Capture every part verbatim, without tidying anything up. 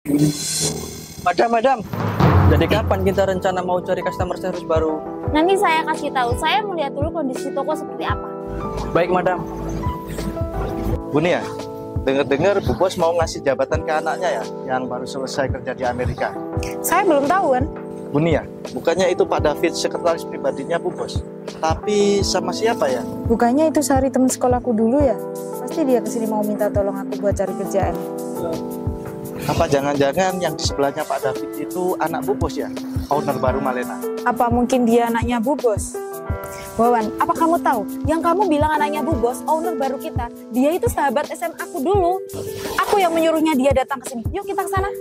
Madam, madam. Jadi kapan kita rencana mau cari customer service baru? Nanti saya kasih tahu. Saya mau lihat dulu kondisi toko seperti apa. Baik, madam. Bu Nia, dengar-dengar Bu Bos mau ngasih jabatan ke anaknya ya, yang baru selesai kerja di Amerika. Saya belum tahu kan. Bu Nia, bukannya itu Pak David sekretaris pribadinya Bu Bos. Tapi sama siapa ya? Bukannya itu Sari teman sekolahku dulu ya? Pasti dia kesini mau minta tolong aku buat cari kerjaan. Apa jangan-jangan yang di sebelahnya Pak David itu anak Bu Bos ya? Owner baru Malena. Apa mungkin dia anaknya Bu Bos? Wawan, apa kamu tahu? Yang kamu bilang anaknya Bu Bos, owner baru kita, dia itu sahabat S M A aku dulu. Aku yang menyuruhnya dia datang ke sini. Yuk kita ke sana.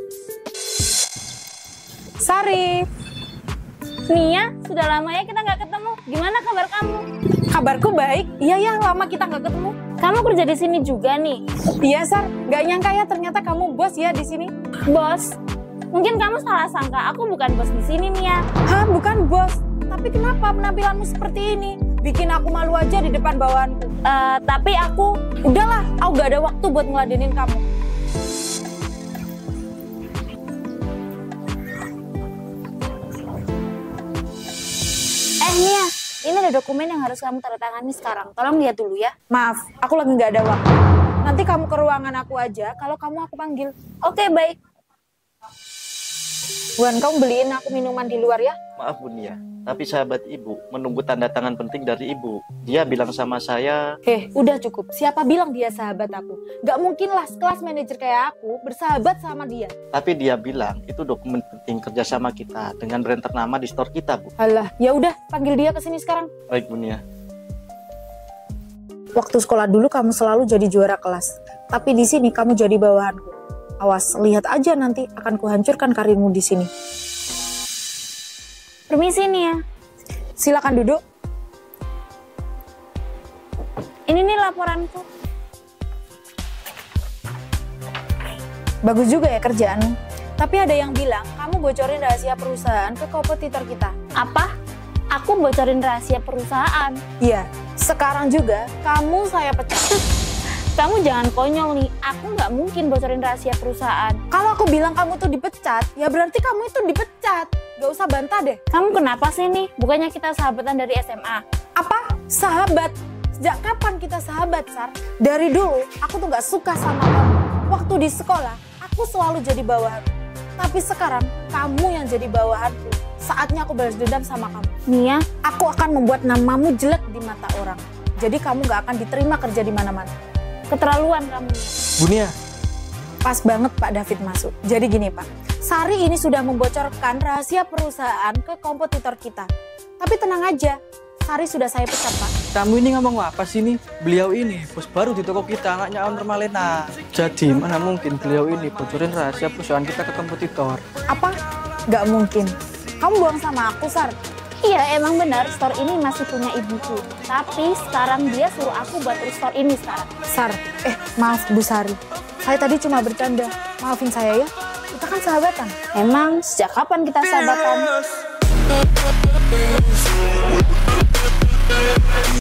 Sari. Nia, sudah lama ya kita nggak ketemu. Gimana kabar kamu? Kabarku baik. Iya ya, lama kita nggak ketemu. Kamu kerja di sini juga nih? Iya, Sar. Nggak nyangka ya ternyata kamu bos ya di sini. Bos? Mungkin kamu salah sangka. Aku bukan bos di sini, Nia. Hah, bukan bos? Tapi kenapa penampilanmu seperti ini? Bikin aku malu aja di depan bawahanku. Uh, tapi aku... Udahlah, aku gak ada waktu buat ngeladenin kamu. Eh, Nia. Ini ada dokumen yang harus kamu tanda tangani sekarang. Tolong lihat dulu ya. Maaf, aku lagi gak ada waktu. Nanti kamu ke ruangan aku aja, kalau kamu aku panggil. Oke, baik. Wan, kamu beliin aku minuman di luar ya? Maaf Bu Nia, tapi sahabat Ibu menunggu tanda tangan penting dari Ibu. Dia bilang sama saya... Heh, udah cukup. Siapa bilang dia sahabat aku? Gak mungkin lah kelas manajer kayak aku bersahabat sama dia. Tapi dia bilang itu dokumen penting kerjasama kita dengan brand ternama di store kita, Bu. Alah, ya udah panggil dia ke sini sekarang. Baik Bu Nia. Waktu sekolah dulu kamu selalu jadi juara kelas, tapi di sini kamu jadi bawahanku. Awas, lihat aja nanti akan kuhancurkan karirmu di sini. Permisi nih ya. Silakan duduk. Ini nih laporanku. Bagus juga ya kerjaanmu. Tapi ada yang bilang kamu bocorin rahasia perusahaan ke kompetitor kita. Apa? Aku bocorin rahasia perusahaan? Iya, sekarang juga kamu saya pecat. Kamu jangan konyol nih, aku nggak mungkin bocorin rahasia perusahaan. Kalau aku bilang kamu tuh dipecat, ya berarti kamu itu dipecat. Gak usah bantah deh. Kamu kenapa sih nih? Bukannya kita sahabatan dari S M A? Apa? Sahabat? Sejak kapan kita sahabat, Sar? Dari dulu, aku tuh gak suka sama kamu. Waktu di sekolah, aku selalu jadi bawahan. Tapi sekarang, kamu yang jadi bawahanku. Saatnya aku balas dendam sama kamu. Nia, aku akan membuat namamu jelek di mata orang. Jadi kamu gak akan diterima kerja di mana-mana. Keterlaluan kamu. Bu Nia. Pas banget Pak David masuk. Jadi gini Pak, Sari ini sudah membocorkan rahasia perusahaan ke kompetitor kita. Tapi tenang aja, Sari sudah saya pecat Pak. Kamu ini ngomong apa sih nih? Beliau ini bos baru di toko kita, anaknya owner Malena. Jadi mana mungkin beliau ini bocorin rahasia perusahaan kita ke kompetitor? Apa? Gak mungkin. Kamu bohong sama aku, Sar. Iya, emang benar store ini masih punya ibuku. Tapi sekarang dia suruh aku buat urus store ini sekarang. Sar, eh maaf Bu Sari. Saya tadi cuma bercanda. Maafin saya ya. Kita kan sahabatan. Emang sejak kapan kita sahabatan?